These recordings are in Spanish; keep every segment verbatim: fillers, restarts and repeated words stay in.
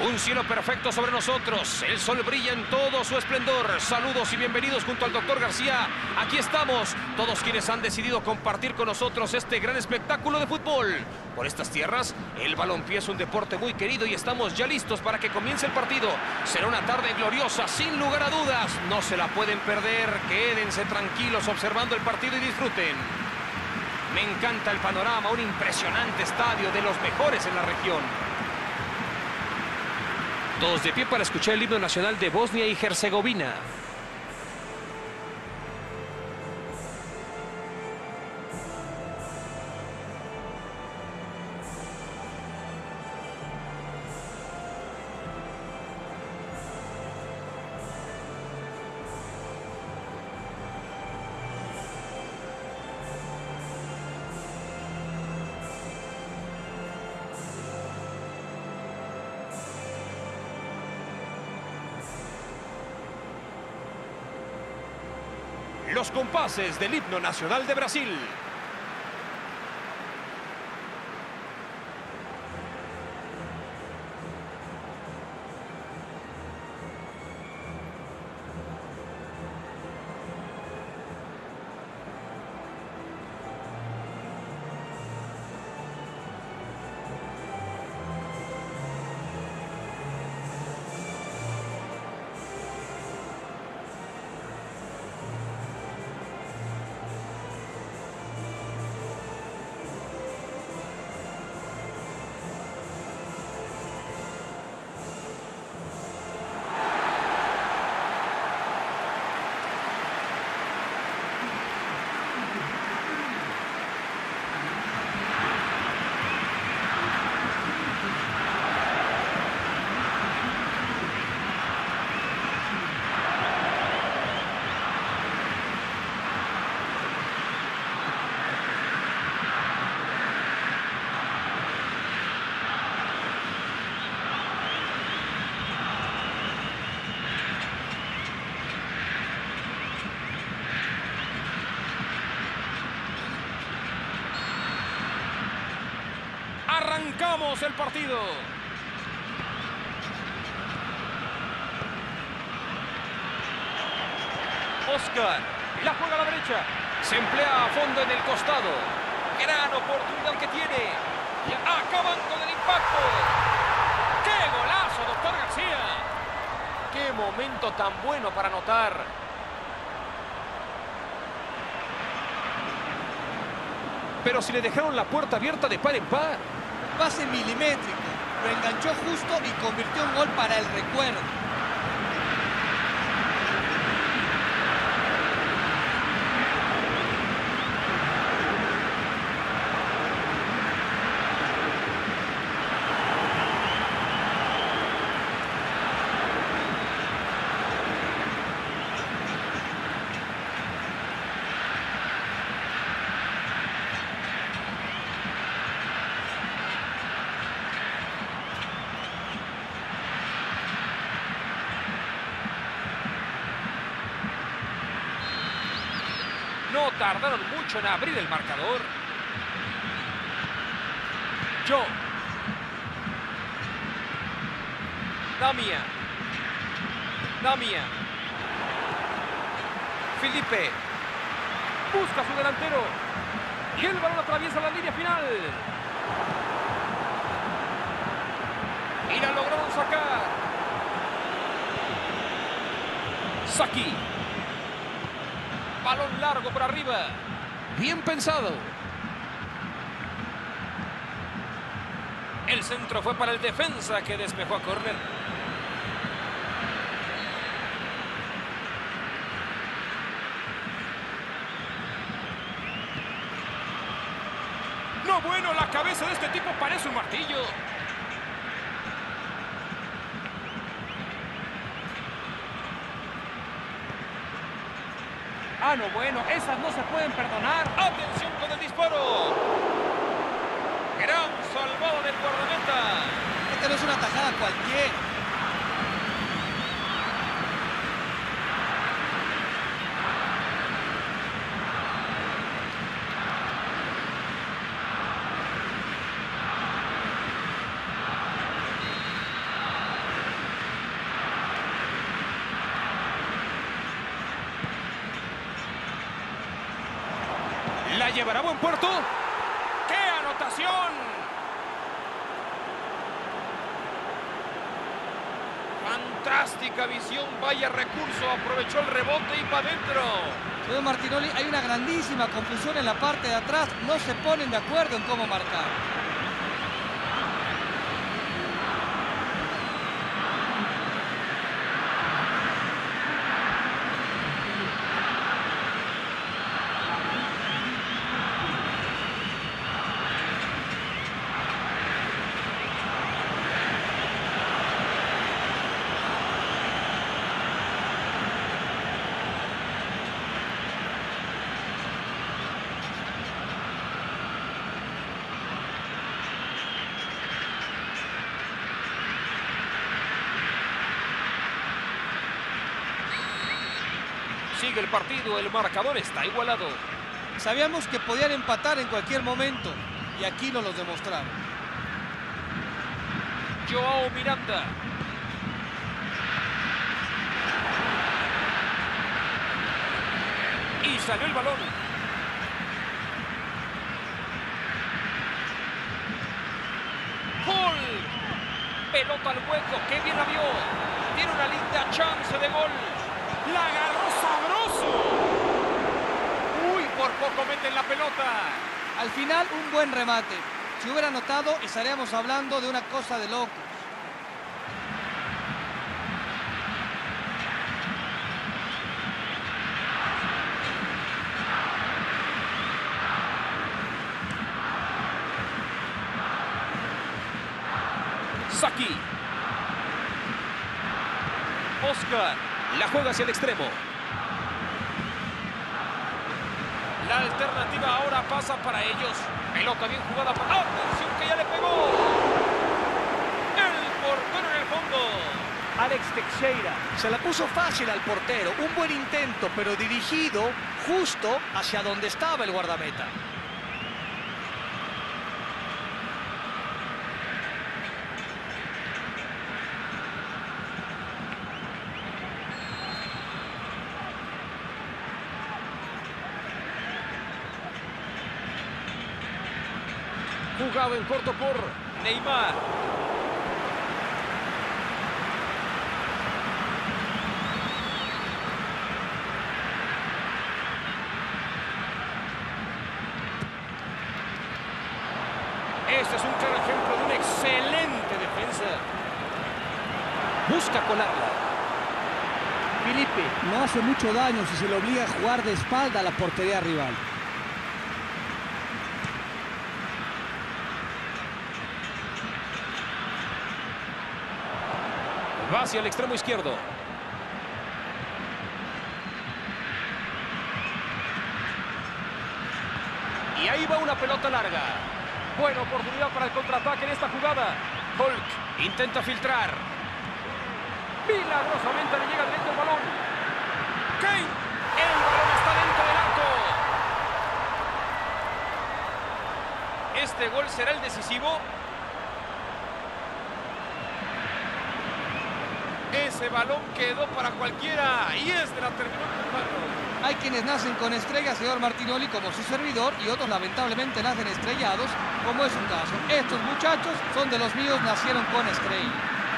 Un cielo perfecto sobre nosotros. El sol brilla en todo su esplendor. Saludos y bienvenidos junto al doctor García. Aquí estamos, todos quienes han decidido compartir con nosotros este gran espectáculo de fútbol. Por estas tierras, el balompié es un deporte muy querido y estamos ya listos para que comience el partido. Será una tarde gloriosa, sin lugar a dudas. No se la pueden perder. Quédense tranquilos observando el partido y disfruten. Me encanta el panorama, un impresionante estadio de los mejores en la región. Todos de pie para escuchar el himno nacional de Bosnia y Herzegovina. Los compases del himno nacional de Brasil. Arrancamos el partido. Oscar, la juega a la derecha. Se emplea a fondo en el costado. Gran oportunidad que tiene. Y acaban con el impacto. ¡Qué golazo, doctor García! ¡Qué momento tan bueno para anotar! Pero si le dejaron la puerta abierta de par en par. Pase milimétrico, lo enganchó justo y convirtió un gol para el recuerdo. No tardaron mucho en abrir el marcador. Joe. Damia. Damia. Felipe. Busca a su delantero. Y el balón atraviesa la línea final. Y la lograron sacar. Saki. Balón largo por arriba. Bien pensado. El centro fue para el defensa que despejó a córner. No, bueno, la cabeza de este tipo parece un martillo. Ah, no, bueno, esas no se pueden perdonar. ¡Atención con el disparo! Gran salvado del guardameta. Esta no es una tajada cualquiera. ¿La llevará a buen puerto? ¡Qué anotación! Fantástica visión, vaya recurso, aprovechó el rebote y para adentro. Señor Martinoli, hay una grandísima confusión en la parte de atrás, no se ponen de acuerdo en cómo marcar. Sigue el partido, el marcador está igualado. Sabíamos que podían empatar en cualquier momento y aquí nos los demostraron. Joao Miranda. Y salió el balón. ¡Gol! Pelota al hueco, qué bien la vio. Tiene una linda chance de gol. ¡La agarró sabroso! ¡Uy! Por poco meten la pelota. Al final, un buen remate. Si hubiera anotado, estaríamos hablando de una cosa de locos. Saki. Oscar. La juega hacia el extremo. La alternativa ahora pasa para ellos. Pelota bien jugada para... ¡Atención que ya le pegó! El portero en el fondo. Alex Teixeira se la puso fácil al portero. Un buen intento, pero dirigido justo hacia donde estaba el guardameta. Jugado en corto por Neymar. Este es un claro ejemplo de una excelente defensa. Busca colarla. Felipe no hace mucho daño si se le obliga a jugar de espalda a la portería rival. Va hacia el extremo izquierdo. Y ahí va una pelota larga. Buena oportunidad para el contraataque en esta jugada. Hulk intenta filtrar. Milagrosamente le llega directo el balón. Kane. El balón está dentro del arco. ¿Este gol será el decisivo? Ese balón quedó para cualquiera y este la terminó empujando. Hay quienes nacen con estrellas, señor Martinoli, como su servidor, y otros lamentablemente nacen estrellados, como es su caso. Estos muchachos son de los míos, nacieron con estrella.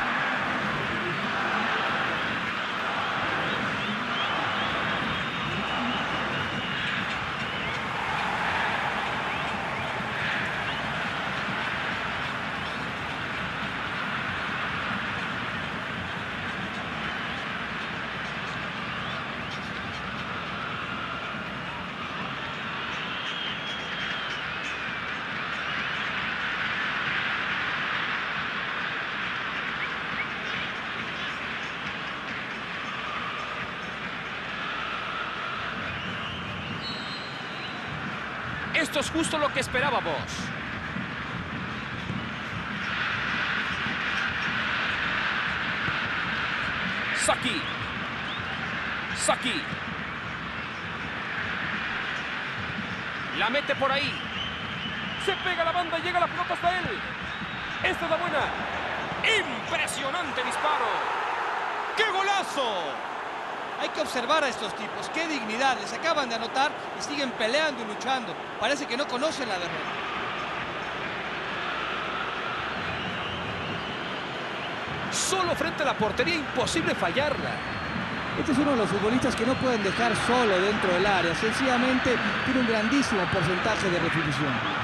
Esto es justo lo que esperábamos. Saki. Saki. La mete por ahí. Se pega la banda y llega la pelota hasta él. Esta es la buena. Impresionante disparo. ¡Qué golazo! Hay que observar a estos tipos. ¡Qué dignidad! Les acaban de anotar y siguen peleando y luchando. Parece que no conocen la derrota. Solo frente a la portería, imposible fallarla. Este es uno de los futbolistas que no pueden dejar solo dentro del área. Sencillamente tiene un grandísimo porcentaje de definición.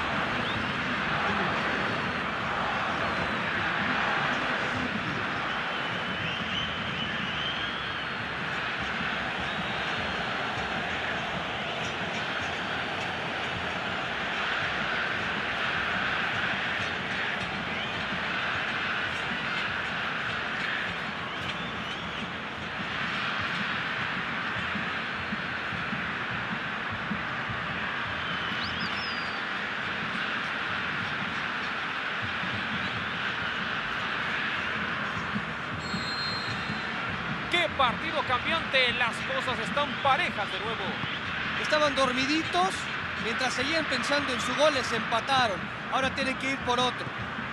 ¡Qué partido cambiante! Las cosas están parejas de nuevo. Estaban dormiditos, mientras seguían pensando en su gol, les empataron. Ahora tienen que ir por otro.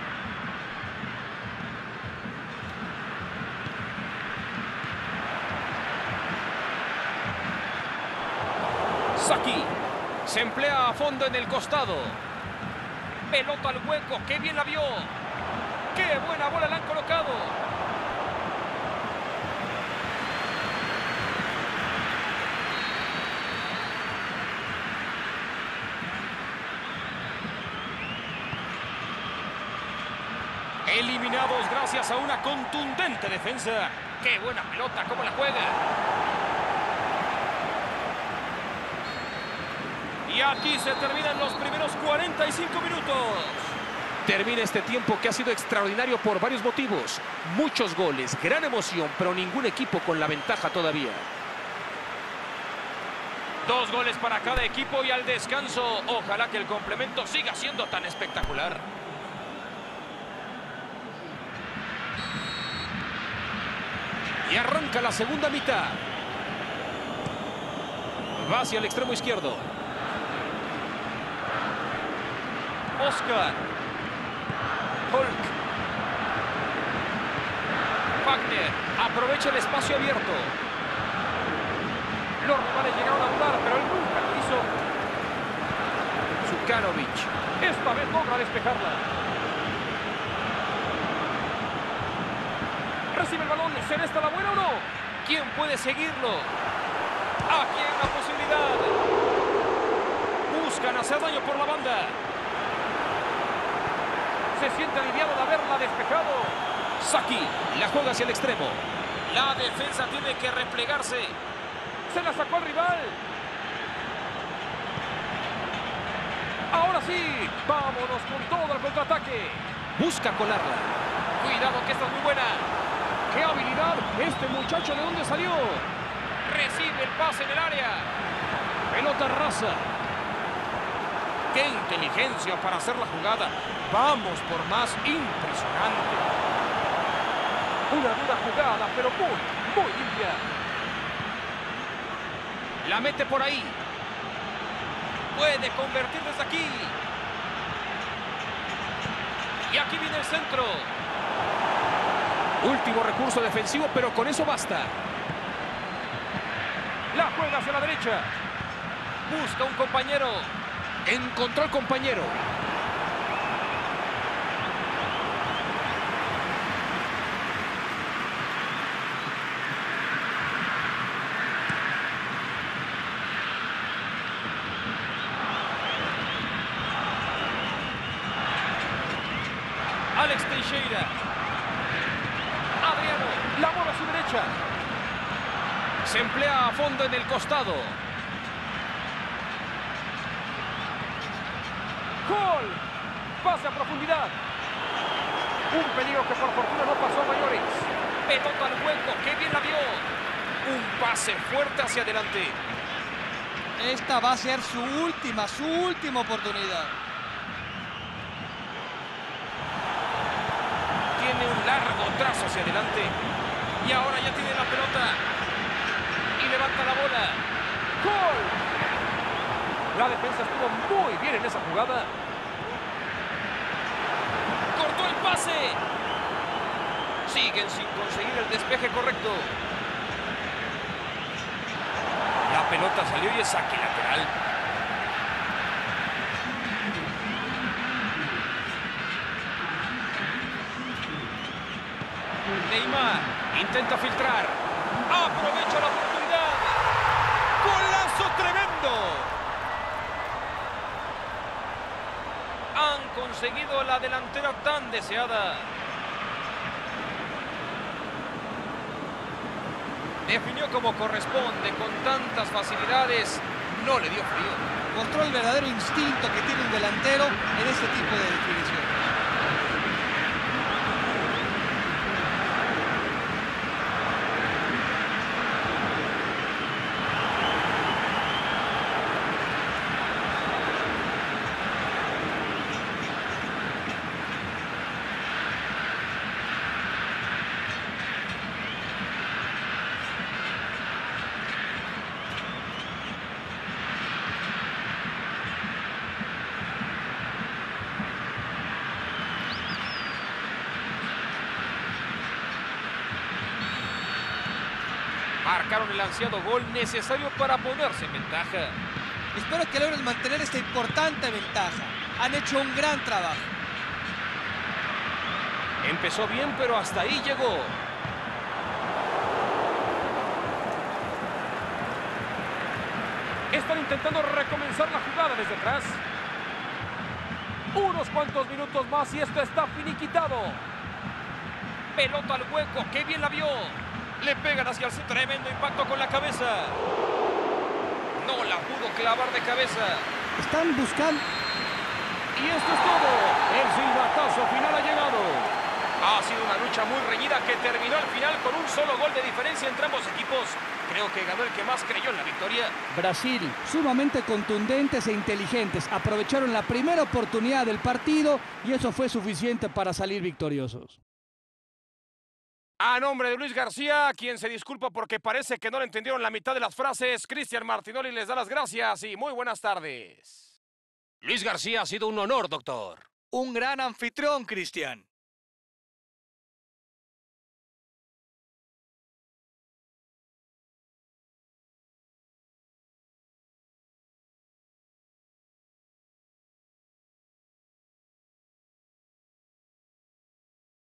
Saki se emplea a fondo en el costado. Pelota al hueco, ¡qué bien la vio! ¡Qué buena bola la han colocado! Eliminados gracias a una contundente defensa. ¡Qué buena pelota! ¡Cómo la juega! Y aquí se terminan los primeros cuarenta y cinco minutos. Termina este tiempo que ha sido extraordinario por varios motivos. Muchos goles, gran emoción, pero ningún equipo con la ventaja todavía. Dos goles para cada equipo y al descanso. Ojalá que el complemento siga siendo tan espectacular. Y arranca la segunda mitad. Va hacia el extremo izquierdo. Oscar. Hulk. Wagner aprovecha el espacio abierto. Los rivales llegaron a dudar, pero él nunca lo hizo. Zukanovic. Esta vez logra despejarla. Recibe el balón. ¿Será esta la buena o no? ¿Quién puede seguirlo? Aquí hay una posibilidad. Buscan hacer daño por la banda. Se siente aliviado de haberla despejado. Saki la juega hacia el extremo. La defensa tiene que replegarse. Se la sacó al rival. Ahora sí. Vámonos con todo el contraataque. Busca colarla. Cuidado que esta es muy buena. ¡Qué habilidad! Este muchacho, ¿de dónde salió? Recibe el pase en el área. Pelota rasa. ¡Qué inteligencia para hacer la jugada! Vamos por más. Impresionante. Una dura jugada, pero muy, muy limpia. La mete por ahí. Puede convertir desde aquí. Y aquí viene el centro. Último recurso defensivo, pero con eso basta. La juega hacia la derecha. Busca un compañero. Encontró al compañero. Alex Teixeira. Adriano, la bola a su derecha. Se emplea a fondo en el costado. ¡Gol! Pase a profundidad. Un peligro que por fortuna no pasó a mayores. Pelota al hueco, ¡qué bien la vio! Un pase fuerte hacia adelante. Esta va a ser su última, su última oportunidad. Tiene un largo trazo hacia adelante. Y ahora ya tiene la pelota. Y levanta la bola. ¡Gol! La defensa estuvo muy bien en esa jugada. Cortó el pase. Siguen sin conseguir el despeje correcto. pelota salió y es saque lateral. Neymar intenta filtrar. Aprovecha la oportunidad. ¡Golazo tremendo! Han conseguido la delantera tan deseada. Definió como corresponde, con tantas facilidades, no le dio frío. Mostró el verdadero instinto que tiene un delantero en este tipo de definiciones. Marcaron el ansiado gol necesario para ponerse en ventaja. Espero que logren mantener esta importante ventaja. Han hecho un gran trabajo. Empezó bien, pero hasta ahí llegó. Están intentando recomenzar la jugada desde atrás. Unos cuantos minutos más y esto está finiquitado. Pelota al hueco, qué bien la vio. Le pegan hacia el centro, tremendo impacto con la cabeza. No la pudo clavar de cabeza. Están buscando... Y esto es todo. El silbatazo final ha llegado. Ha sido una lucha muy reñida que terminó al final con un solo gol de diferencia entre ambos equipos. Creo que ganó el que más creyó en la victoria. Brasil, sumamente contundentes e inteligentes. Aprovecharon la primera oportunidad del partido y eso fue suficiente para salir victoriosos. A nombre de Luis García, quien se disculpa porque parece que no le entendieron la mitad de las frases, Cristian Martinoli les da las gracias y muy buenas tardes. Luis García, ha sido un honor, doctor. Un gran anfitrión, Cristian.